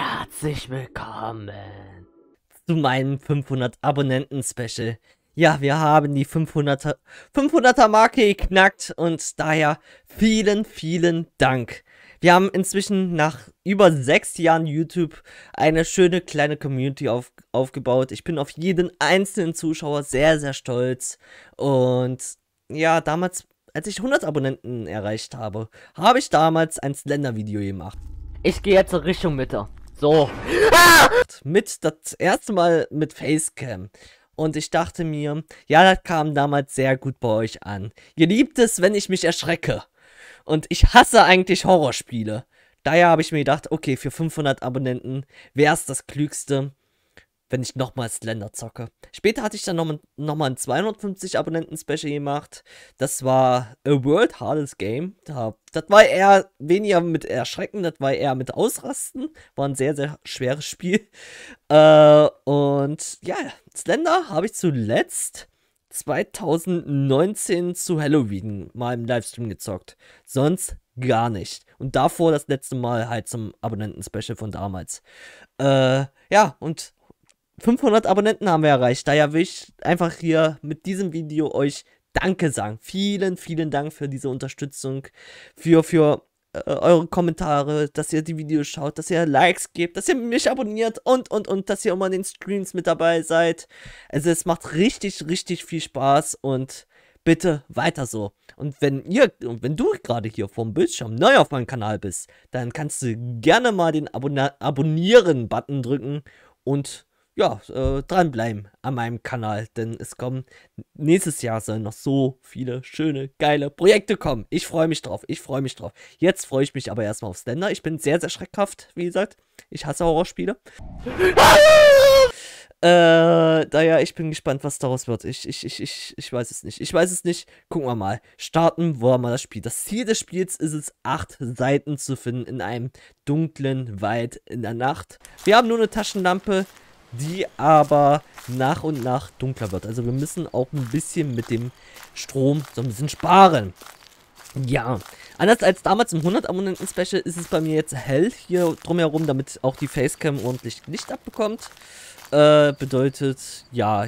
Herzlich willkommen zu meinem 500 Abonnenten-Special. Ja, wir haben die 500er Marke geknackt und daher vielen, vielen Dank. Wir haben inzwischen nach über 6 Jahren YouTube eine schöne kleine Community aufgebaut. Ich bin auf jeden einzelnen Zuschauer sehr, sehr stolz. Und ja, damals, als ich 100 Abonnenten erreicht habe, habe ich damals ein Slender-Video gemacht. Ich gehe jetzt in Richtung Mitte. So. Mit das erste Mal mit Facecam. Und ich dachte mir, ja, das kam damals sehr gut bei euch an. Ihr liebt es, wenn ich mich erschrecke. Und ich hasse eigentlich Horrorspiele. Daher habe ich mir gedacht, okay, für 500 Abonnenten wäre es das Klügste, wenn ich nochmal Slender zocke. Später hatte ich dann nochmal ein 250 Abonnenten-Special gemacht. Das war A World Hardest Game. Das war eher weniger mit Erschrecken, das war eher mit Ausrasten. War ein sehr, sehr schweres Spiel. Und ja, Slender habe ich zuletzt 2019 zu Halloween mal im Livestream gezockt. Sonst gar nicht. Und davor das letzte Mal halt zum Abonnenten-Special von damals. Ja, und 500 Abonnenten haben wir erreicht. Daher will ich einfach hier mit diesem Video euch Danke sagen. Vielen, vielen Dank für diese Unterstützung, für eure Kommentare, dass ihr die Videos schaut, dass ihr Likes gebt, dass ihr mich abonniert und, dass ihr immer in den Streams mit dabei seid. Also es macht richtig, richtig viel Spaß und bitte weiter so. Und wenn du gerade hier vorm Bildschirm neu auf meinem Kanal bist, dann kannst du gerne mal den Abonnieren-Button drücken und ja, dranbleiben an meinem Kanal, denn es kommen, nächstes Jahr sollen noch so viele schöne, geile Projekte kommen. Ich freue mich drauf, Jetzt freue ich mich aber erstmal auf Slender. Ich bin sehr, sehr schreckhaft, wie gesagt. Ich hasse Horrorspiele. Daher, ich bin gespannt, was daraus wird. Ich weiß es nicht. Gucken wir mal. Starten wollen wir das Spiel. Das Ziel des Spiels ist es, 8 Seiten zu finden in einem dunklen Wald in der Nacht. Wir haben nur eine Taschenlampe, die aber nach und nach dunkler wird. Also wir müssen auch ein bisschen mit dem Strom so ein bisschen sparen. Ja, anders als damals im 100 Abonnenten Special ist es bei mir jetzt hell hier drumherum, damit auch die Facecam ordentlich Licht abbekommt. Bedeutet, ja,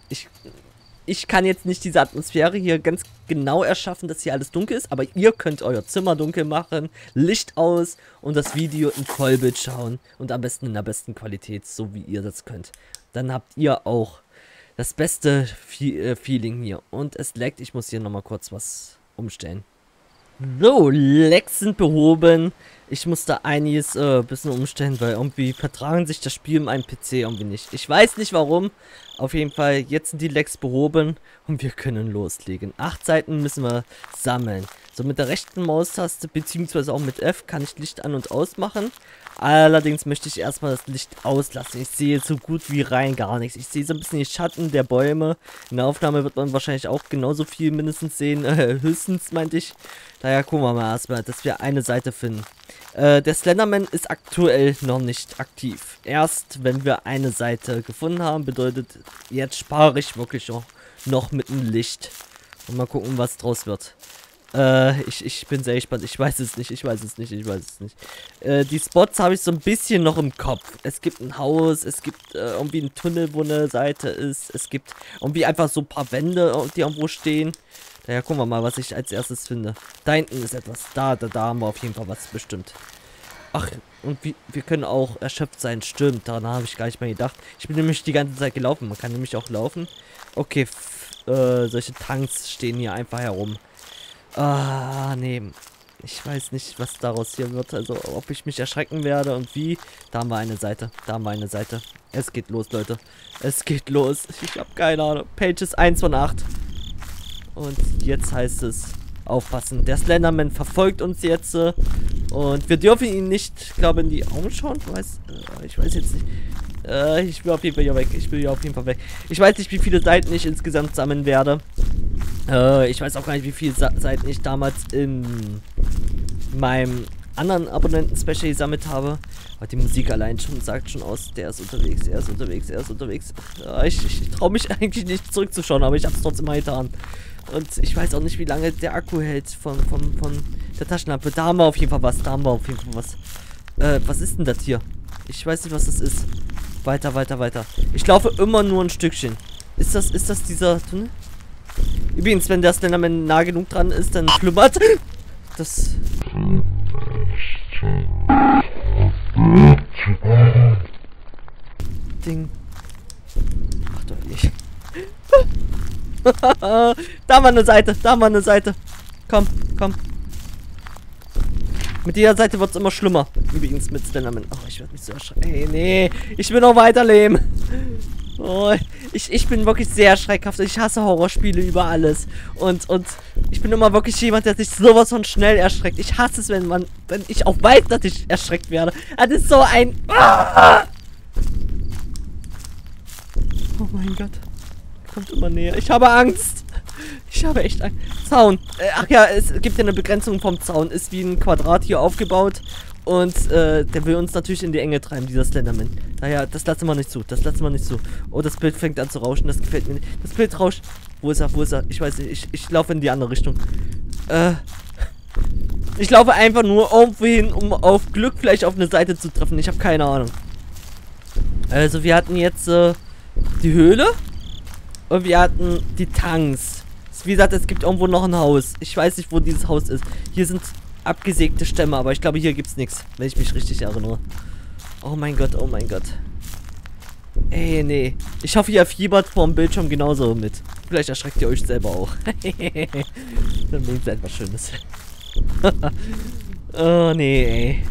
ich kann jetzt nicht diese Atmosphäre hier ganz genau erschaffen, dass hier alles dunkel ist, aber ihr könnt euer Zimmer dunkel machen, Licht aus und das Video in Vollbild schauen und am besten in der besten Qualität, so wie ihr das könnt. Dann habt ihr auch das beste Feeling hier. Und es laggt, ich muss hier nochmal kurz was umstellen. So, Lags sind behoben. Ich musste einiges bisschen umstellen, weil irgendwie vertragen sich das Spiel in meinem PC irgendwie nicht. Ich weiß nicht warum. Auf jeden Fall, jetzt sind die Lags behoben und wir können loslegen. 8 Seiten müssen wir sammeln. So, mit der rechten Maustaste beziehungsweise auch mit F kann ich Licht an- und ausmachen. Allerdings möchte ich erstmal das Licht auslassen. Ich sehe so gut wie rein gar nichts. Ich sehe so ein bisschen die Schatten der Bäume. In der Aufnahme wird man wahrscheinlich auch genauso viel mindestens sehen. Höchstens, meinte ich. Daher gucken wir mal erstmal, dass wir eine Seite finden. Der Slenderman ist aktuell noch nicht aktiv. Erst wenn wir eine Seite gefunden haben, bedeutet, jetzt spare ich wirklich noch mit dem Licht. Und mal gucken, was draus wird. Ich bin sehr gespannt. Ich weiß es nicht. Die Spots habe ich so ein bisschen noch im Kopf. Es gibt ein Haus, es gibt irgendwie einen Tunnel, wo eine Seite ist. Es gibt irgendwie einfach so ein paar Wände, die irgendwo stehen. Daher gucken wir mal, was ich als erstes finde. Da hinten ist etwas. Da haben wir auf jeden Fall was bestimmt. Ach, und wir können auch erschöpft sein. Stimmt, daran habe ich gar nicht mehr gedacht. Ich bin nämlich die ganze Zeit gelaufen. Man kann nämlich auch laufen. Okay, solche Tanks stehen hier einfach herum. Ah, nee. Ich weiß nicht, was daraus hier wird. Also, ob ich mich erschrecken werde und wie. Da haben wir eine Seite. Es geht los, Leute. Es geht los. Ich habe keine Ahnung. Pages 1 von 8. Und jetzt heißt es, aufpassen. Der Slenderman verfolgt uns jetzt. Und wir dürfen ihn nicht, glaube ich, in die Augen schauen. Ich weiß jetzt nicht. Ich will auf jeden Fall hier weg. Ich weiß nicht, wie viele Seiten ich insgesamt sammeln werde. Ich weiß auch gar nicht, wie viele Seiten ich damals in meinem anderen Abonnenten-Special gesammelt habe. Aber die Musik allein schon sagt schon aus, der ist unterwegs. Ich traue mich eigentlich nicht zurückzuschauen, aber ich habe es trotzdem mal getan. Und ich weiß auch nicht, wie lange der Akku hält von der Taschenlampe. Da haben wir auf jeden Fall was. Was ist denn das hier? Ich weiß nicht, was das ist. Weiter, weiter, weiter. Ich laufe immer nur ein Stückchen. Ist das dieser Tunnel? Übrigens, wenn der Slenderman nah genug dran ist, dann flimmert das... Ding. Ach doch nicht. Da war eine Seite, da war eine Seite. Komm, komm. Mit jeder Seite wird es immer schlimmer. Übrigens mit Slenderman. Oh, ich werde mich so erschrecken. Ey, nee. Ich will noch weiterleben. Oh, ich bin wirklich sehr schreckhaft. Ich hasse Horrorspiele über alles. Und ich bin immer wirklich jemand, der sich sowas von schnell erschreckt. Ich hasse es, wenn ich auch weiß, dass ich erschreckt werde. Das ist so ein... Ah! Oh mein Gott. Kommt immer näher. Ich habe Angst. Ich habe echt Angst. Zaun. Ach ja, es gibt ja eine Begrenzung vom Zaun. Ist wie ein Quadrat hier aufgebaut. Und der will uns natürlich in die Enge treiben, dieser Slenderman. Daher, das lassen wir nicht zu. Das lassen wir nicht zu. Oh, das Bild fängt an zu rauschen. Das gefällt mir nicht. Das Bild rauscht. Wo ist er? Wo ist er? Ich weiß nicht. Ich laufe in die andere Richtung. Ich laufe einfach nur irgendwo hin, um auf Glück vielleicht auf eine Seite zu treffen. Ich habe keine Ahnung. Also, wir hatten jetzt die Höhle. Und wir hatten die Tanks. Wie gesagt, es gibt irgendwo noch ein Haus. Ich weiß nicht, wo dieses Haus ist. Hier sind abgesägte Stämme, aber ich glaube, hier gibt es nichts, wenn ich mich richtig erinnere. Oh mein Gott, oh mein Gott. Ey, nee. Ich hoffe, ihr fiebert vorm Bildschirm genauso mit. Vielleicht erschreckt ihr euch selber auch. Dann nehmt ihr etwas Schönes. Oh, nee, ey.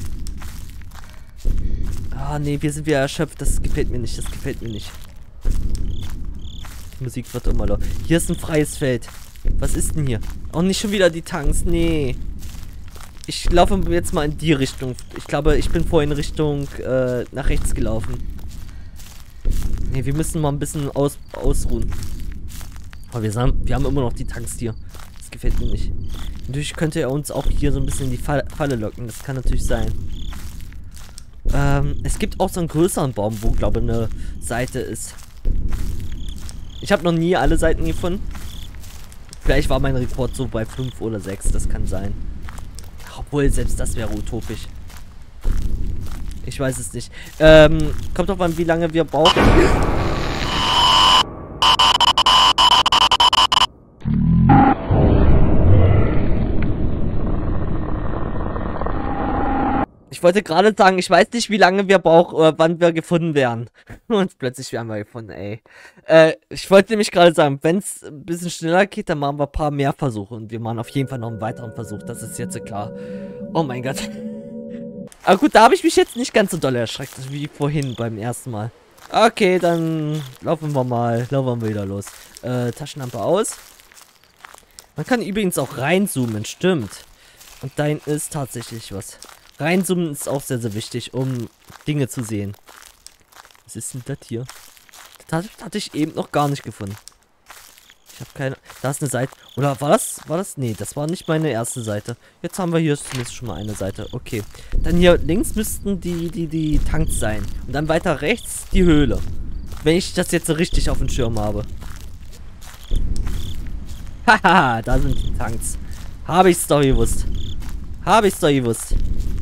Oh, nee, wir sind wieder erschöpft. Das gefällt mir nicht, das gefällt mir nicht. Die Musik wird immer laut. Hier ist ein freies Feld. Was ist denn hier? Oh, nicht schon wieder die Tanks. Nee. Ich laufe jetzt mal in die Richtung. Ich glaube, ich bin vorhin Richtung nach rechts gelaufen. Nee, wir müssen mal ein bisschen ausruhen. Aber wir haben immer noch die Tanks hier. Das gefällt mir nicht. Natürlich könnte er uns auch hier so ein bisschen in die Falle locken. Das kann natürlich sein. Es gibt auch so einen größeren Baum, wo, glaube ich, eine Seite ist. Ich habe noch nie alle Seiten gefunden. Vielleicht war mein Rekord so bei 5 oder 6. Das kann sein. Obwohl, selbst das wäre utopisch. Ich weiß es nicht. Kommt drauf an, wie lange wir brauchen. Ich wollte gerade sagen, ich weiß nicht, wie lange wir brauchen oder wann wir gefunden werden. Und plötzlich werden wir gefunden, ey. Ich wollte nämlich gerade sagen, wenn es ein bisschen schneller geht, dann machen wir ein paar mehr Versuche. Und wir machen auf jeden Fall noch einen weiteren Versuch. Das ist jetzt klar. Oh mein Gott. Aber gut, da habe ich mich jetzt nicht ganz so doll erschreckt, wie vorhin beim ersten Mal. Okay, dann laufen wir wieder los. Taschenlampe aus. Man kann übrigens auch reinzoomen, stimmt. Und da hinten ist tatsächlich was. Reinzoomen ist auch sehr, sehr wichtig, um Dinge zu sehen. Was ist denn das hier? Das hatte ich eben noch gar nicht gefunden. Ich habe keine... Da ist eine Seite. Oder war das? Nee, das war nicht meine erste Seite. Jetzt haben wir hier zumindest schon mal eine Seite. Okay. Dann hier links müssten die Tanks sein. Und dann weiter rechts die Höhle. Wenn ich das jetzt richtig auf dem Schirm habe. Haha, da sind die Tanks. Habe ich's doch gewusst. Habe ich's doch gewusst.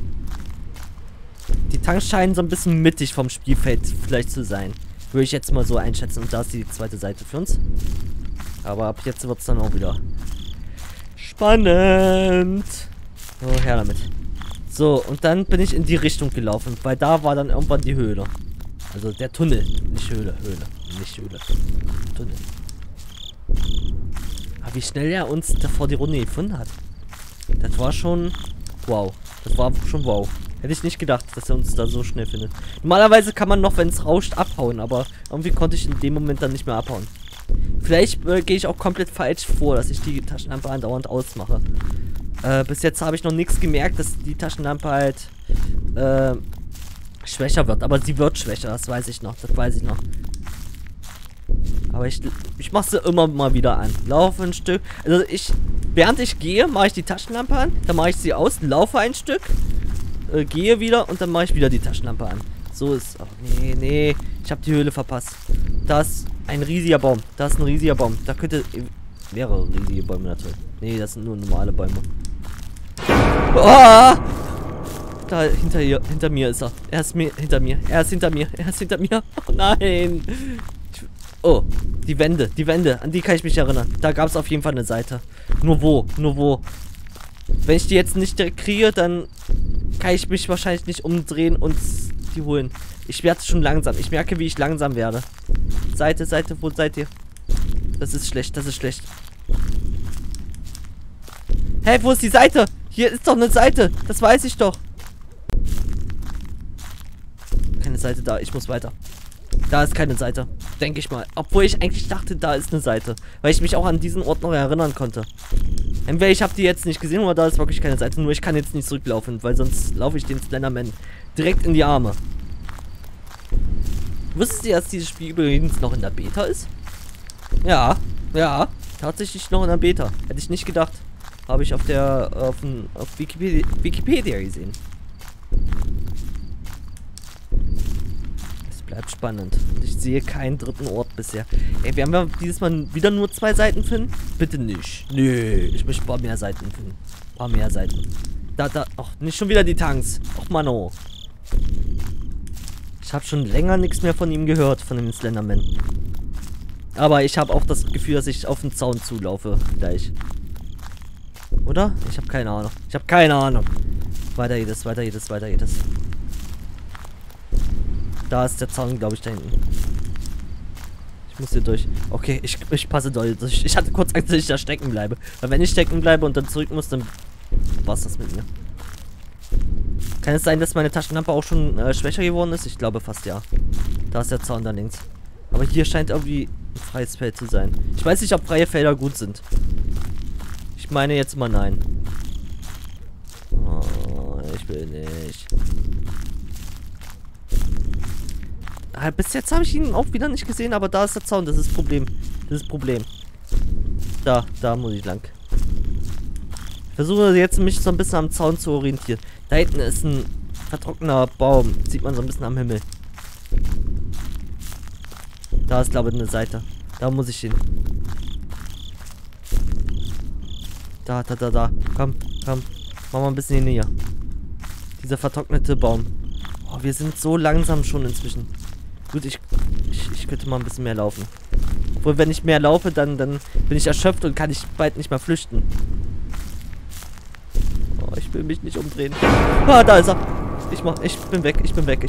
Die Tanks scheinen so ein bisschen mittig vom Spielfeld vielleicht zu sein. Würde ich jetzt mal so einschätzen. Und da ist die zweite Seite für uns. Aber ab jetzt wird es dann auch wieder spannend. So, her damit. So, und dann bin ich in die Richtung gelaufen. Weil da war dann irgendwann die Höhle. Also der Tunnel. Nicht Höhle. Nicht Höhle. Tunnel. Aber wie schnell er uns davor die Runde gefunden hat. Das war schon... Wow. Das war schon wow. Hätte ich nicht gedacht, dass er uns da so schnell findet. Normalerweise kann man noch, wenn es rauscht, abhauen. Aber irgendwie konnte ich in dem Moment dann nicht mehr abhauen. Vielleicht gehe ich auch komplett falsch vor, dass ich die Taschenlampe andauernd ausmache. Bis jetzt habe ich noch nichts gemerkt, dass die Taschenlampe halt schwächer wird. Aber sie wird schwächer, das weiß ich noch. Das weiß ich noch. Aber ich mache sie immer mal wieder an. Laufe ein Stück. Also während ich gehe, mache ich die Taschenlampe an. Dann mache ich sie aus, laufe ein Stück. Gehe wieder und dann mache ich wieder die Taschenlampe an. So ist... Oh, nee. Ich habe die Höhle verpasst. Da ist ein riesiger Baum. Da ist ein riesiger Baum. Da könnte... Mehrere riesige Bäume natürlich. Nee, das sind nur normale Bäume. Oh! Da, hinter mir ist er. Er ist hinter mir. Er ist hinter mir. Er ist hinter mir. Oh nein. Oh, die Wände. An die kann ich mich erinnern. Da gab es auf jeden Fall eine Seite. Nur wo? Wenn ich die jetzt nicht direkt kriege, dann kann ich mich wahrscheinlich nicht umdrehen und die holen. Ich werde schon langsam. Ich merke, wie ich langsam werde. Seite, wo seid ihr? Das ist schlecht. Hä, wo ist die Seite? Hier ist doch eine Seite. Das weiß ich doch. Keine Seite da. Ich muss weiter. Da ist keine Seite. Denke ich mal. Obwohl ich eigentlich dachte, da ist eine Seite. Weil ich mich auch an diesen Ort noch erinnern konnte. Entweder ich habe die jetzt nicht gesehen oder da ist wirklich keine Seite. Nur ich kann jetzt nicht zurücklaufen, weil sonst laufe ich den Slenderman direkt in die Arme. Wusstet ihr, dass dieses Spiel übrigens noch in der Beta ist? Ja. Tatsächlich noch in der Beta. Hätte ich nicht gedacht. Habe ich auf Wikipedia gesehen. Es bleibt spannend. Und ich sehe keinen dritten Ort bisher. Ey, werden wir dieses Mal wieder nur 2 Seiten finden? Bitte nicht. Nö, ich möchte ein paar mehr Seiten finden. Ein paar mehr Seiten. Da. Ach, nicht schon wieder die Tanks. Och, Mann, oh. Ich habe schon länger nichts mehr von ihm gehört, von dem Slenderman. Aber ich habe auch das Gefühl, dass ich auf den Zaun zulaufe gleich. Oder? Ich habe keine Ahnung. Weiter geht es. Da ist der Zaun, glaube ich, da hinten. Ich muss hier durch. Okay, ich passe doll durch. Ich hatte kurz Angst, dass ich da stecken bleibe. Weil wenn ich stecken bleibe und dann zurück muss, dann war's das mit mir. Kann es sein, dass meine Taschenlampe auch schon schwächer geworden ist? Ich glaube fast ja. Da ist der Zaun da links. Aber hier scheint irgendwie ein freies Feld zu sein. Ich weiß nicht, ob freie Felder gut sind. Ich meine jetzt mal nein. Oh, ich will nicht. Bis jetzt habe ich ihn auch wieder nicht gesehen, aber da ist der Zaun. Das ist das Problem. Da muss ich lang. Ich versuche jetzt mich so ein bisschen am Zaun zu orientieren. Da hinten ist ein vertrockneter Baum. Sieht man so ein bisschen am Himmel. Da ist, glaube ich, eine Seite. Da muss ich hin. Da. Komm. Mach mal ein bisschen näher. Dieser vertrocknete Baum. Oh, wir sind so langsam schon inzwischen. Gut, ich könnte mal ein bisschen mehr laufen. Obwohl, wenn ich mehr laufe, dann bin ich erschöpft und kann ich bald nicht mehr flüchten. Oh, ich will mich nicht umdrehen. Ah, da ist er. Ich bin weg. Ich bin weg.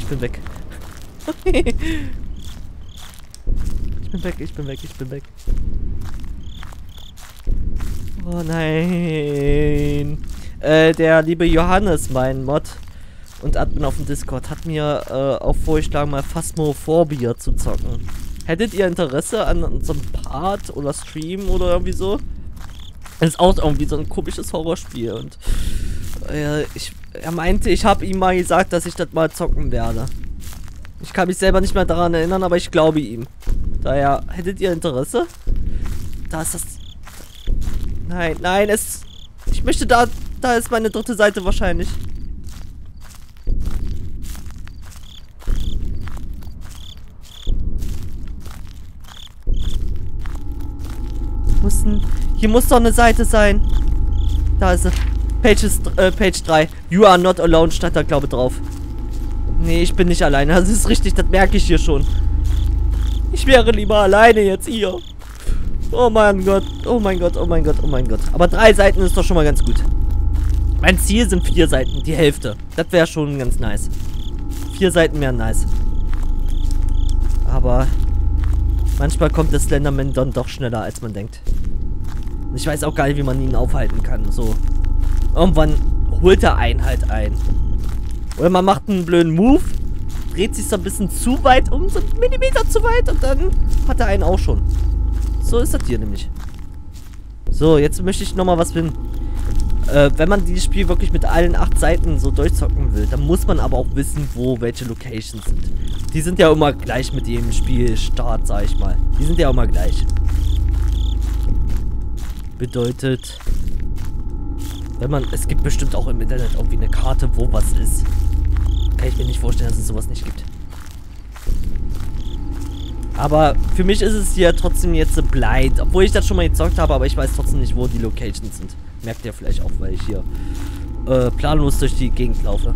Oh nein. Der liebe Johannes, mein Mod und Admin auf dem Discord, hat mir auch vorgeschlagen, mal Phasmophobia zu zocken. Hättet ihr Interesse an unserem Part oder Stream oder irgendwie so? Es ist auch irgendwie so ein komisches Horrorspiel und er meinte, ich habe ihm mal gesagt, dass ich das mal zocken werde. Ich kann mich selber nicht mehr daran erinnern, aber ich glaube ihm. Daher, hättet ihr Interesse? Da ist das... Nein, ich möchte da ist meine dritte Seite wahrscheinlich. Hier muss doch eine Seite sein. Da ist sie. Page 3. You are not alone stand da, glaube ich, drauf. Nee, ich bin nicht alleine. Das ist richtig, das merke ich hier schon. Ich wäre lieber alleine jetzt hier. Oh mein Gott. Aber 3 Seiten ist doch schon mal ganz gut. Mein Ziel sind 4 Seiten, die Hälfte. Das wäre schon ganz nice. 4 Seiten wären nice. Aber manchmal kommt der Slenderman dann doch schneller, als man denkt. Und ich weiß auch gar nicht, wie man ihn aufhalten kann. So. Irgendwann holt er einen halt ein. Oder man macht einen blöden Move, dreht sich so ein bisschen zu weit um, so einen Millimeter zu weit und dann hat er einen auch schon. So ist das hier nämlich. So, jetzt möchte ich nochmal was finden. Wenn man dieses Spiel wirklich mit allen 8 Seiten so durchzocken will, dann muss man aber auch wissen, wo welche Locations sind. Die sind ja immer gleich mit dem Spielstart, sag ich mal. Die sind ja immer gleich. Bedeutet, es gibt bestimmt auch im Internet irgendwie eine Karte, wo was ist. Kann ich mir nicht vorstellen, dass es sowas nicht gibt. Aber für mich ist es hier trotzdem jetzt blind. Obwohl ich das schon mal gezockt habe, aber ich weiß trotzdem nicht, wo die Locations sind. Merkt ihr vielleicht auch, weil ich hier planlos durch die Gegend laufe.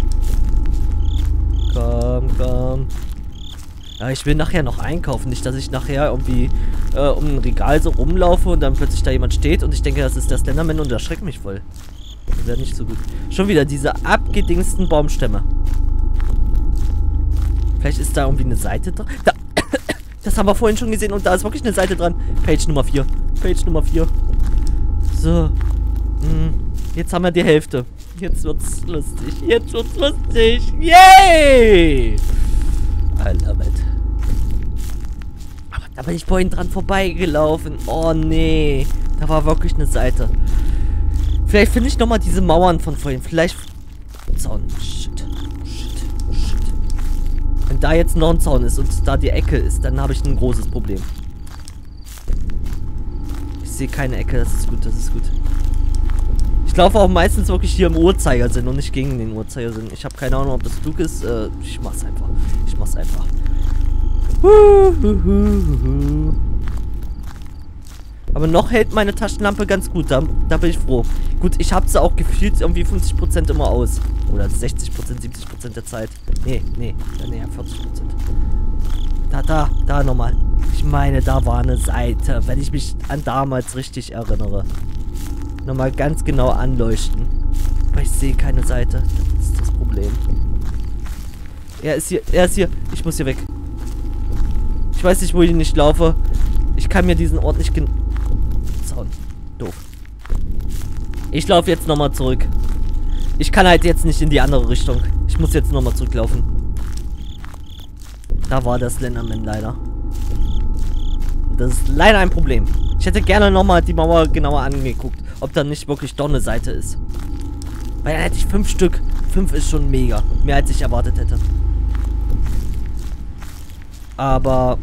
Komm. Ja, ich will nachher noch einkaufen. Nicht, dass ich nachher irgendwie um ein Regal so rumlaufe und dann plötzlich da jemand steht und ich denke, das ist der Slenderman und erschreckt mich voll. Das wäre nicht so gut. Schon wieder diese abgedingsten Baumstämme. Vielleicht ist da irgendwie eine Seite dran. Da. Das haben wir vorhin schon gesehen und da ist wirklich eine Seite dran. Page Nummer 4. So. Jetzt haben wir die Hälfte. Jetzt wird's lustig. Yay! I love it. Aber da bin ich vorhin dran vorbeigelaufen. Oh nee. Da war wirklich eine Seite. Vielleicht finde ich nochmal diese Mauern von vorhin. Vielleicht... Zaun. Shit. Wenn da jetzt noch ein Zaun ist und da die Ecke ist, dann habe ich ein großes Problem. Ich sehe keine Ecke. Das ist gut. Ich laufe auch meistens wirklich hier im Uhrzeigersinn und nicht gegen den Uhrzeigersinn. Ich habe keine Ahnung, ob das klug ist. Ich mach's einfach. Aber noch hält meine Taschenlampe ganz gut. Da bin ich froh. Gut, ich habe sie auch gefühlt irgendwie 50% immer aus. Oder 60%, 70% der Zeit. Nee, 40%. Da nochmal. Ich meine, da war eine Seite. Wenn ich mich an damals richtig erinnere. Nochmal ganz genau anleuchten. Aber ich sehe keine Seite. Das ist das Problem. Er ist hier. Ich muss hier weg. Ich weiß nicht, wo ich nicht laufe. Ich kann mir diesen Ort nicht Zaun. Doof. Ich laufe jetzt nochmal zurück. Ich kann halt jetzt nicht in die andere Richtung. Ich muss jetzt nochmal zurücklaufen. Da war der Slenderman leider. Das ist leider ein Problem. Ich hätte gerne nochmal die Mauer genauer angeguckt. Ob da nicht wirklich doch eine Seite ist. Weil dann hätte ich 5 Stück. 5 ist schon mega. Mehr als ich erwartet hätte. Aber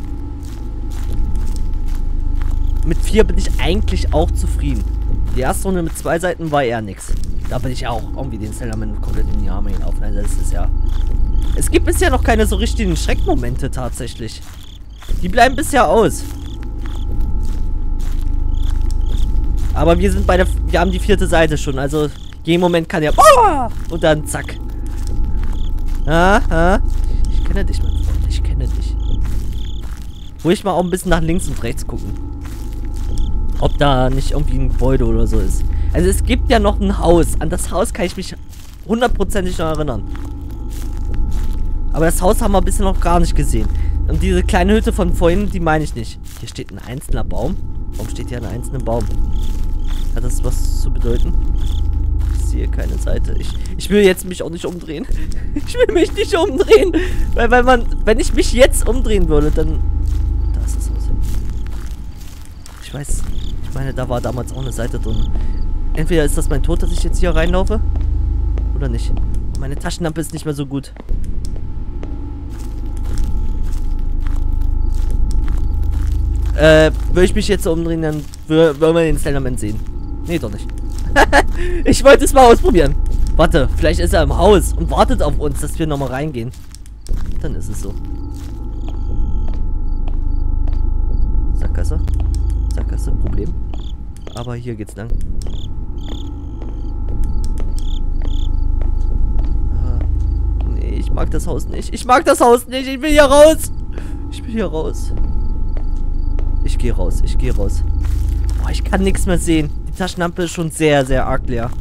mit 4 bin ich eigentlich auch zufrieden. Die erste Runde mit 2 Seiten war eher nix. Da bin ich auch irgendwie den Slenderman komplett in die Arme gelaufen. Also das ist ja... Es gibt bisher noch keine so richtigen Schreckmomente tatsächlich. Die bleiben bisher aus. Aber wir sind wir haben die 4. Seite schon, also jeden Moment kann ja... Und dann zack. Ich kenne dich, mein Freund, ich kenne dich. Ruhig mal auch ein bisschen nach links und rechts gucken. Ob da nicht irgendwie ein Gebäude oder so ist. Also es gibt ja noch ein Haus. An das Haus kann ich mich 100%ig noch erinnern. Aber das Haus haben wir bisher noch gar nicht gesehen. Und diese kleine Hütte von vorhin, die meine ich nicht. Hier steht ein einzelner Baum. Warum steht hier ein einzelner Baum? Hat das was zu bedeuten? Ich sehe keine Seite. Ich will jetzt mich auch nicht umdrehen. Ich will mich nicht umdrehen. Weil wenn ich mich jetzt umdrehen würde, dann... Da ist das Haus. Ich weiß, ich meine, da war damals auch eine Seite drin. Entweder ist das mein Tod, dass ich jetzt hier reinlaufe. Oder nicht. Meine Taschenlampe ist nicht mehr so gut. Würde ich mich jetzt umdrehen, dann würden wir den Slenderman sehen. Nee, doch nicht. Ich wollte es mal ausprobieren. Warte, vielleicht ist er im Haus und wartet auf uns, dass wir nochmal reingehen. Dann ist es so. Sackgasse. Sackgasse, Problem. Aber hier geht's lang. Nee, ich mag das Haus nicht. Ich mag das Haus nicht. Ich will hier raus. Ich will hier raus. Ich gehe raus. Boah, ich kann nichts mehr sehen. Die Taschenlampe ist schon sehr, sehr arg leer.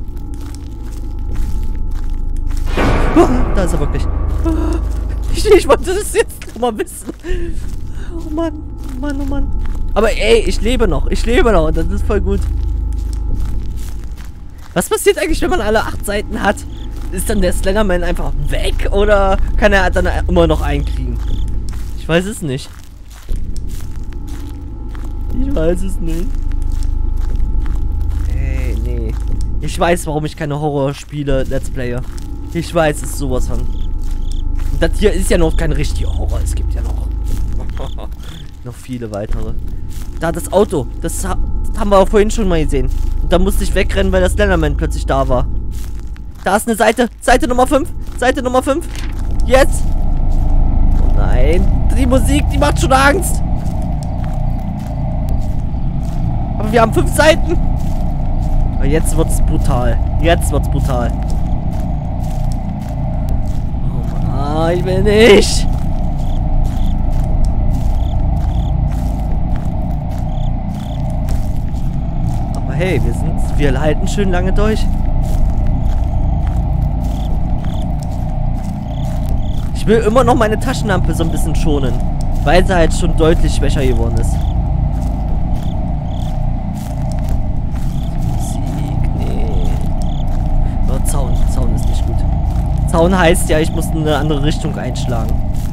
Oh, da ist er wirklich. Ich wollte das jetzt nochmal wissen. Oh Mann. Aber ey, ich lebe noch. Und das ist voll gut. Was passiert eigentlich, wenn man alle 8 Seiten hat? Ist dann der Slenderman einfach weg? Oder kann er dann immer noch einkriegen? Ich weiß es nicht. Ey, nee. Ich weiß, warum ich keine Horrorspiele Let's Playe. Ich weiß, es ist sowas von. Und das hier ist ja noch kein richtiger Horror. Es gibt ja noch noch viele weitere. Da, das Auto. Das haben wir auch vorhin schon mal gesehen. Und da musste ich wegrennen, weil der Slenderman plötzlich da war. Da ist eine Seite. Seite Nummer 5. Jetzt. Oh nein. Die Musik, die macht schon Angst. Aber wir haben 5 Seiten. Aber jetzt wird's brutal. Jetzt wird's brutal. Oh Mann, ich will nicht. Aber hey, wir halten schön lange durch. Ich will immer noch meine Taschenlampe so ein bisschen schonen, weil sie halt schon deutlich schwächer geworden ist. Zaun ist nicht gut. Zaun heißt ja, ich muss in eine andere Richtung einschlagen.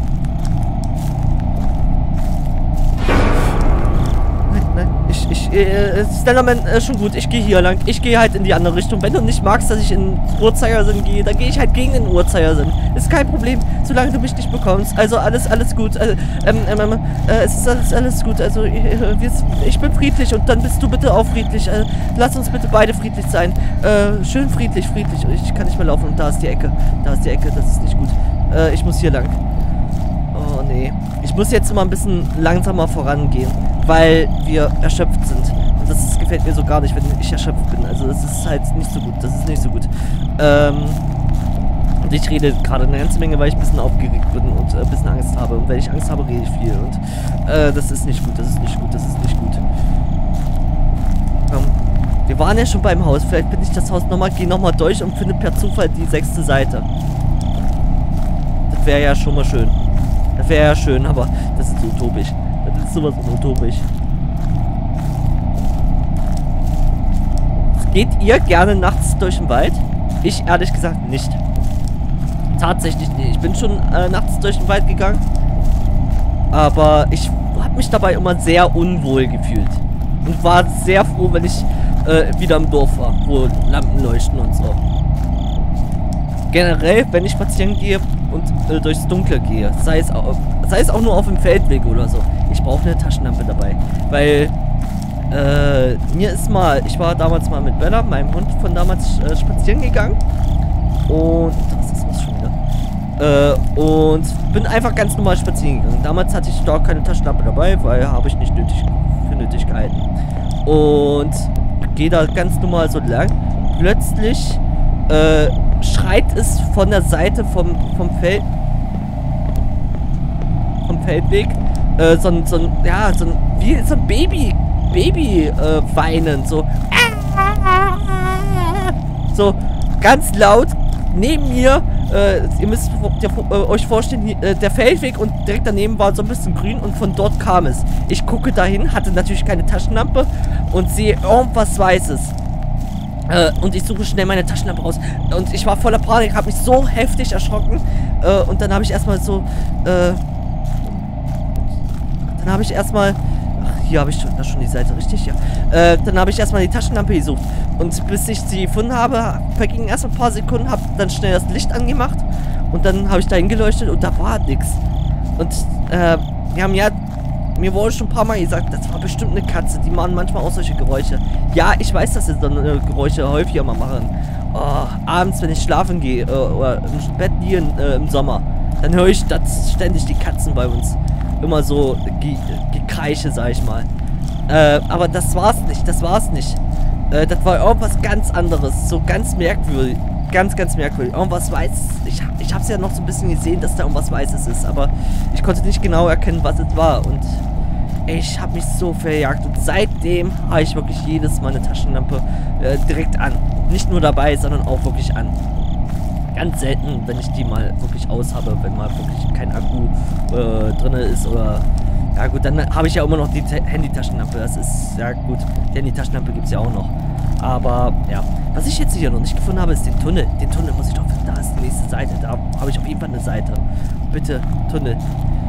Nein. Slenderman, schon gut. Ich gehe hier lang. Ich gehe halt in die andere Richtung. Wenn du nicht magst, dass ich in den Uhrzeigersinn gehe, dann gehe ich halt gegen den Uhrzeigersinn. Ist kein Problem, solange du mich nicht bekommst. Also alles gut. Es ist alles gut. Also ich bin friedlich und dann bist du bitte auch friedlich. Lass uns bitte beide friedlich sein. Schön friedlich. Ich kann nicht mehr laufen und da ist die Ecke. Das ist nicht gut. Ich muss hier lang. Oh nee. Ich muss jetzt immer ein bisschen langsamer vorangehen, weil wir erschöpft sind. Und das gefällt mir so gar nicht, wenn ich erschöpft bin. Also das ist halt nicht so gut. Und ich rede gerade eine ganze Menge, weil ich ein bisschen aufgeregt bin und ein bisschen Angst habe. Und wenn ich Angst habe, rede ich viel. Und das ist nicht gut. Wir waren ja schon beim Haus. Vielleicht bin ich das Haus nochmal, gehe nochmal durch und finde per Zufall die 6. Seite. Das wäre ja schon mal schön. Das wäre ja schön, aber das ist utopisch. Das ist sowas von utopisch. Geht ihr gerne nachts durch den Wald? Ich ehrlich gesagt nicht. Tatsächlich nicht. Ich bin schon nachts durch den Wald gegangen. Aber ich habe mich dabei immer sehr unwohl gefühlt. Und war sehr froh, wenn ich wieder im Dorf war, wo Lampen leuchten und so. Generell, wenn ich spazieren gehe und durchs Dunkle gehe, sei es auch nur auf dem Feldweg oder so, ich brauche eine Taschenlampe dabei. Weil ich war damals mal mit Bella, meinem Hund von damals, spazieren gegangen. Und das ist was schon wieder. Und bin einfach ganz normal spazieren gegangen. Damals hatte ich doch keine Taschenlampe dabei, weil habe ich nicht für nötig gehalten. Und gehe da ganz normal so lang. Plötzlich schreit es von der Seite vom Feldweg so ein Baby weinen, so ganz laut neben mir. Ihr müsst euch vorstellen, der Feldweg und direkt daneben war so ein bisschen grün und von dort kam es. Ich gucke dahin, hatte natürlich keine Taschenlampe und sehe irgendwas Weißes. Und ich suche schnell meine Taschenlampe raus. Und ich war voller Panik, habe mich so heftig erschrocken. Und dann habe ich erstmal so, hier habe ich schon die Seite, richtig? Ja. Dann habe ich erstmal die Taschenlampe gesucht. Und bis ich sie gefunden habe, vergingen erstmal ein paar Sekunden, habe dann schnell das Licht angemacht. Und dann habe ich da hingeleuchtet und da war nichts. Und wir haben ja, mir wurde schon ein paar Mal gesagt, das war bestimmt eine Katze. Die machen manchmal auch solche Geräusche. Ja, ich weiß, dass sie so eine Geräusche häufiger mal machen. Oh, abends, wenn ich schlafen gehe oder im Bett liege im Sommer, dann höre ich ständig die Katzen bei uns. Immer so Gekreische, sag ich mal. Aber das war's nicht. Das war irgendwas ganz anderes. So ganz merkwürdig. Ganz merkwürdig. Irgendwas Weißes. Ich hab's ja noch so ein bisschen gesehen, dass da irgendwas Weißes ist. Aber ich konnte nicht genau erkennen, was es war. Und ich habe mich so verjagt. Und seitdem habe ich wirklich jedes Mal eine Taschenlampe direkt an. Nicht nur dabei, sondern auch wirklich an. Ganz selten, wenn ich die mal wirklich aus habe, wenn mal wirklich kein Akku drin ist oder... Ja gut, dann habe ich ja immer noch die Handy-Taschenlampe. Das ist, ja gut, die Handy-Taschenlampe gibt es ja auch noch. Aber, ja. Was ich jetzt hier noch nicht gefunden habe, ist den Tunnel. Den Tunnel muss ich doch finden. Da ist die nächste Seite. Da habe ich auf jeden Fall eine Seite. Bitte, Tunnel.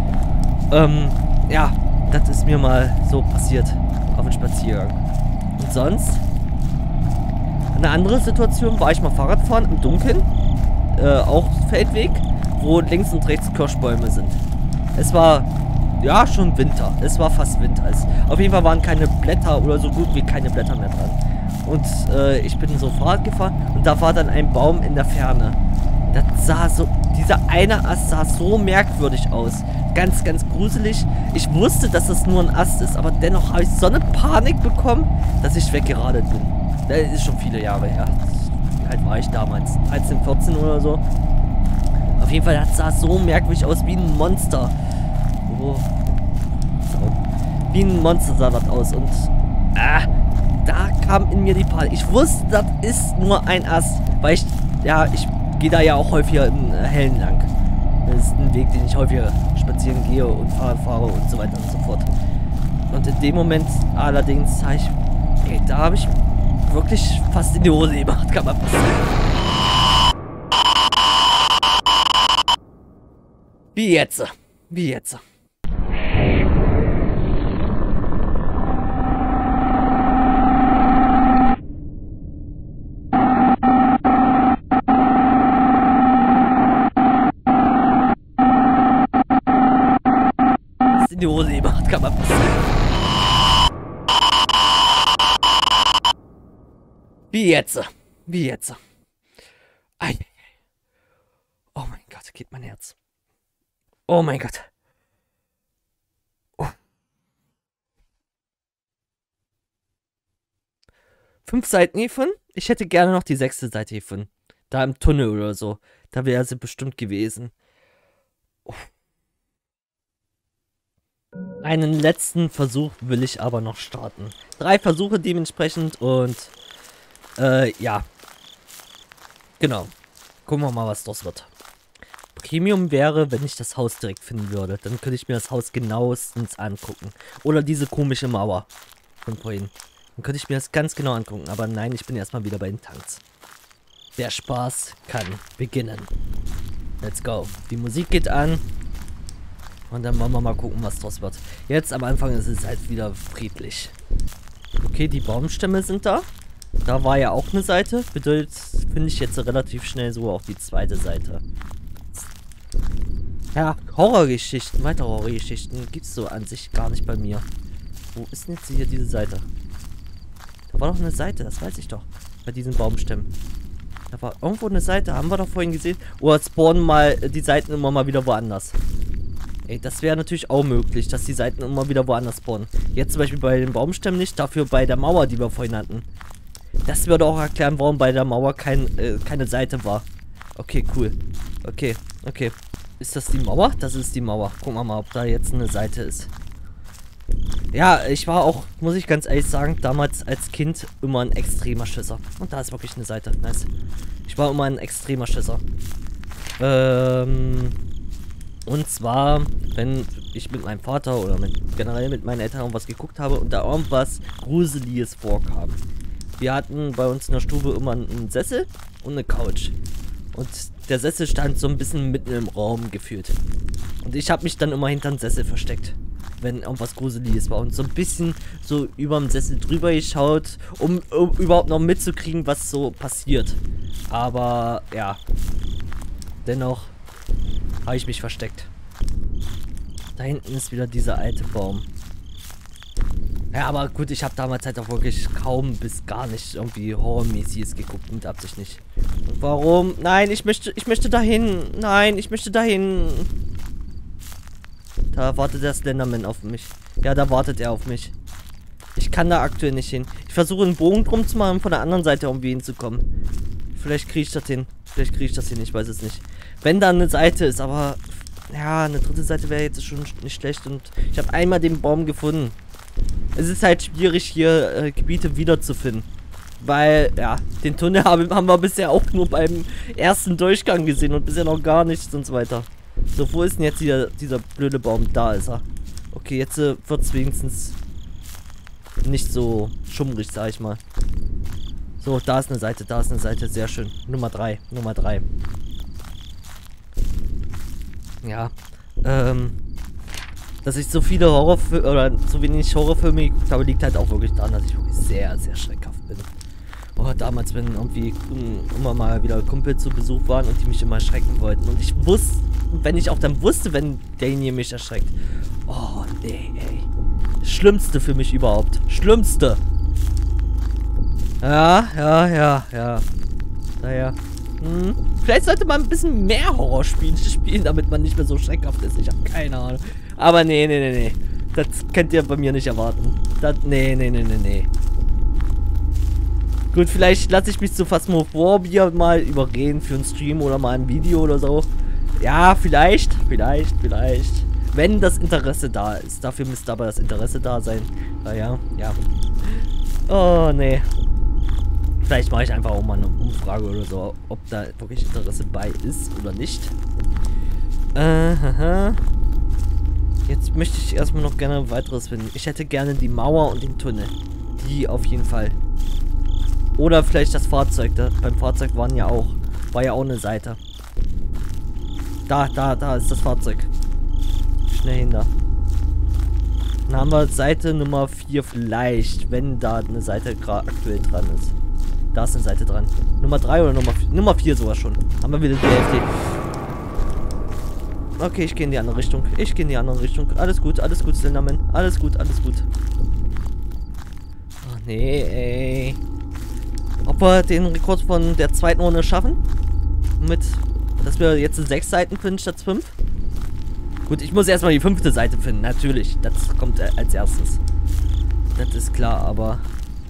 Ja, das ist mir mal so passiert. Auf dem Spaziergang. Und sonst? Eine andere Situation war ich mal Fahrradfahren im Dunkeln. Auch Feldweg, wo links und rechts Kirschbäume sind. Es war, ja, schon Winter. Es war fast Winter. Auf jeden Fall waren keine Blätter oder so gut wie keine Blätter mehr dran. Und ich bin so Fahrrad gefahren und da war dann ein Baum in der Ferne. Dieser eine Ast sah so merkwürdig aus. Ganz gruselig. Ich wusste, dass es nur ein Ast ist, aber dennoch habe ich so eine Panik bekommen, dass ich weggeradelt bin. Das ist schon viele Jahre her. wie alt war ich damals? 13, 14 oder so. Auf jeden Fall, das sah so merkwürdig aus, wie ein Monster. Oh. So. Wie ein Monster sah das aus. Und da kam in mir die Panik. Ich wusste, das ist nur ein Ast. Weil ich gehe da ja auch häufiger in Hellen lang. Das ist ein Weg, den ich häufiger spazieren gehe und Fahrrad fahre und so weiter und so fort. Und in dem Moment allerdings sah ich, ey, da habe ich wirklich fast in die Hose gemacht, kann man fast sagen. Wie jetzt? Wie jetzt? In die Hose gemacht, kann man fast sagen. Wie jetzt? Wie jetzt? Ei. Oh mein Gott, geht mein Herz. Oh mein Gott. Oh. 5 Seiten hiervon? Ich hätte gerne noch die 6. Seite hiervon. Da im Tunnel oder so. Da wäre sie bestimmt gewesen. Oh. Einen letzten Versuch will ich aber noch starten. 3 Versuche dementsprechend und ja. Genau. Gucken wir mal, was das wird. Premium wäre, wenn ich das Haus direkt finden würde. Dann könnte ich mir das Haus genauestens angucken. Oder diese komische Mauer von vorhin. Dann könnte ich mir das ganz genau angucken. Aber nein, ich bin erstmal wieder bei den Tanks. Der Spaß kann beginnen. Let's go. Die Musik geht an. Und dann wollen wir mal gucken, was draus wird. Jetzt am Anfang ist es halt wieder friedlich. Okay, die Baumstämme sind da. Da war ja auch eine Seite. Bedeutet, finde ich jetzt relativ schnell so auch die 2. Seite. Ja, Horrorgeschichten, weitere Horrorgeschichten gibt es so an sich gar nicht bei mir. Wo ist denn jetzt hier diese Seite? Da war doch eine Seite, das weiß ich doch. Bei diesen Baumstämmen. Da war irgendwo eine Seite, haben wir doch vorhin gesehen. Oder spawnen mal die Seiten immer mal wieder woanders. Ey, das wäre natürlich auch möglich, dass die Seiten immer wieder woanders spawnen. Jetzt zum Beispiel bei den Baumstämmen nicht, dafür bei der Mauer, die wir vorhin hatten. Das würde auch erklären, warum bei der Mauer keine Seite war. Okay, cool. Okay. Ist das die Mauer? Das ist die Mauer. Gucken wir mal, ob da jetzt eine Seite ist. Ja, ich war auch, muss ich ganz ehrlich sagen, damals als Kind immer ein extremer Schisser. Und da ist wirklich eine Seite. Nice. Ich war immer ein extremer Schisser. Und zwar, wenn ich mit meinem Vater oder generell mit meinen Eltern irgendwas geguckt habe und da irgendwas Gruseliges vorkam. Wir hatten bei uns in der Stube immer einen Sessel und eine Couch. Und der Sessel stand so ein bisschen mitten im Raum gefühlt. Und ich habe mich dann immer hinter den Sessel versteckt, wenn irgendwas Gruseliges war. Und so ein bisschen so über dem Sessel drüber geschaut, um überhaupt noch mitzukriegen, was so passiert. Aber ja, dennoch habe ich mich versteckt. Da hinten ist wieder dieser alte Baum. Ja, aber gut, ich habe damals halt auch wirklich kaum bis gar nicht irgendwie Horrormäßiges geguckt, mit Absicht nicht. Und warum? Nein, ich möchte dahin. Nein, ich möchte dahin. Da wartet der Slenderman auf mich. Ja, da wartet er auf mich. Ich kann da aktuell nicht hin. Ich versuche einen Bogen drum zu machen, von der anderen Seite irgendwie hinzukommen. Vielleicht kriege ich das hin. Vielleicht kriege ich das hin, ich weiß es nicht. Wenn da eine Seite ist, aber ja, eine 3. Seite wäre jetzt schon nicht schlecht. Und ich habe einmal den Baum gefunden. Es ist halt schwierig, hier Gebiete wiederzufinden. Weil, ja, den Tunnel haben wir bisher auch nur beim ersten Durchgang gesehen und bisher noch gar nichts und so weiter. So, wo ist denn jetzt dieser blöde Baum? Da ist er. Okay, jetzt wird es wenigstens nicht so schummrig, sag ich mal. So, da ist eine Seite, sehr schön. Nummer 3. Ja, dass ich so viele Horrorfilme oder so wenig Horrorfilme geguckt habe, liegt halt auch wirklich daran, dass ich wirklich sehr, sehr schreckhaft bin. Oh, damals, wenn irgendwie immer mal wieder Kumpel zu Besuch waren und die mich immer erschrecken wollten. Und ich wusste, wenn ich auch dann wusste, wenn derjenige mich erschreckt. Oh, nee, ey. Schlimmste für mich überhaupt. Schlimmste. Ja. Naja. Vielleicht sollte man ein bisschen mehr Horrorspiele spielen, damit man nicht mehr so schreckhaft ist. Ich habe keine Ahnung. Aber nee. Das könnt ihr bei mir nicht erwarten. Nee. Gut, vielleicht lasse ich mich zu Phasmophobia mal überreden für einen Stream oder mal ein Video oder so. Ja, vielleicht. Wenn das Interesse da ist. Dafür müsste aber das Interesse da sein. Naja, ja. Oh, nee. Vielleicht mache ich einfach auch mal eine Umfrage oder so, ob da wirklich Interesse bei ist oder nicht. Jetzt möchte ich erstmal noch gerne weiteres finden. Ich hätte gerne die Mauer und den Tunnel. Die auf jeden Fall. Oder vielleicht das Fahrzeug. Beim Fahrzeug war ja auch eine Seite. Da ist das Fahrzeug. Schnell hin da. Dann haben wir Seite Nummer 4 vielleicht, wenn da eine Seite gerade aktuell dran ist. Da ist eine Seite dran. Nummer 3 oder Nummer 4 sogar schon. Haben wir wieder die Hälfte. Okay, ich gehe in die andere Richtung. Alles gut, Slenderman. Alles gut. Ach nee, ey. Ob wir den Rekord von der zweiten Runde schaffen? Dass wir jetzt 6 Seiten finden statt 5? Gut, ich muss erstmal die 5. Seite finden, natürlich. Das kommt als erstes. Das ist klar, aber...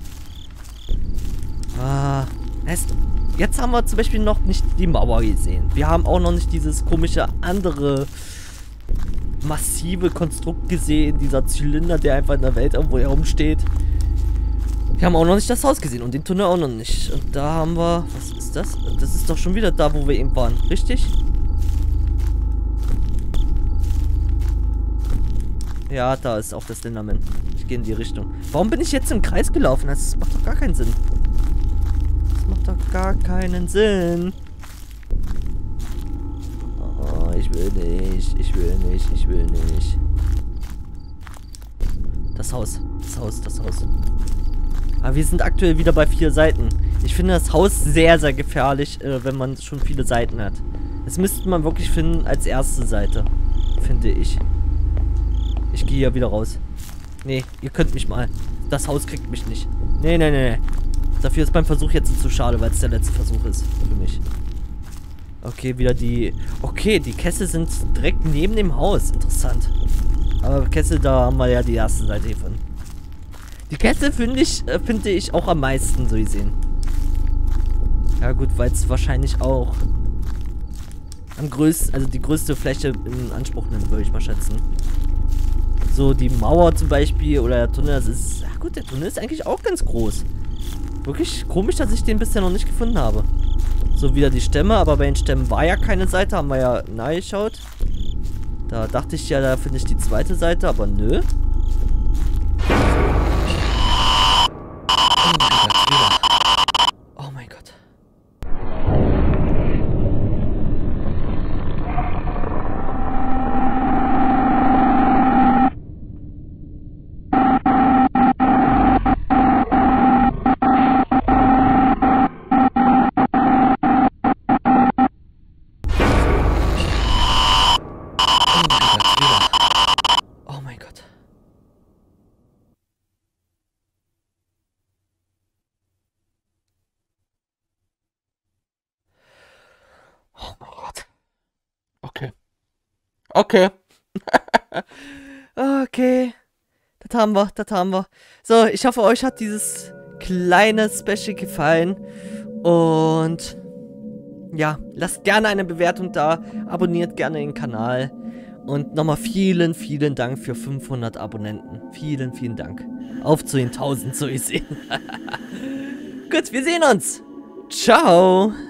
jetzt haben wir zum Beispiel noch nicht die Mauer gesehen. Wir haben auch noch nicht dieses komische andere massive Konstrukt gesehen. Dieser Zylinder, der einfach in der Welt irgendwo herumsteht. Wir haben auch noch nicht das Haus gesehen und den Tunnel auch noch nicht. Und da haben wir... Was ist das? Das ist doch schon wieder da, wo wir eben waren. Richtig? Ja, da ist auch das Slenderman. Ich gehe in die Richtung. Warum bin ich jetzt im Kreis gelaufen? Das macht doch gar keinen Sinn. Oh, ich will nicht. Das Haus. Aber wir sind aktuell wieder bei 4 Seiten. Ich finde das Haus sehr, sehr gefährlich, wenn man schon viele Seiten hat. Das müsste man wirklich finden als erste Seite. Finde ich. Ich gehe hier wieder raus. Nee, ihr könnt mich mal. Das Haus kriegt mich nicht. Nee. Dafür ist mein Versuch jetzt zu schade, weil es der letzte Versuch ist für mich. Okay, wieder die... Okay, die Kessel sind direkt neben dem Haus. Interessant. Aber Kessel, da haben wir ja die erste Seite hiervon. Die Kessel finde ich auch am meisten, so gesehen. Ja gut, weil es wahrscheinlich auch am größten, also die größte Fläche in Anspruch nimmt, würde ich mal schätzen. So, die Mauer zum Beispiel oder der Tunnel, das ist... Ja gut, der Tunnel ist eigentlich auch ganz groß. Wirklich komisch, dass ich den bisher noch nicht gefunden habe. So, wieder die Stämme, aber bei den Stämmen war ja keine Seite, haben wir ja nachgeschaut. Da dachte ich ja, da finde ich die zweite Seite, aber nö. Oh mein Gott. Oh mein Gott. Oh mein Gott. Okay. Okay. Das haben wir. So, ich hoffe, euch hat dieses kleine Special gefallen. Und ja, lasst gerne eine Bewertung da. Abonniert gerne den Kanal. Und nochmal vielen Dank für 500 Abonnenten. Vielen Dank. Auf zu den 1000, so ich sehe. Gut, wir sehen uns. Ciao.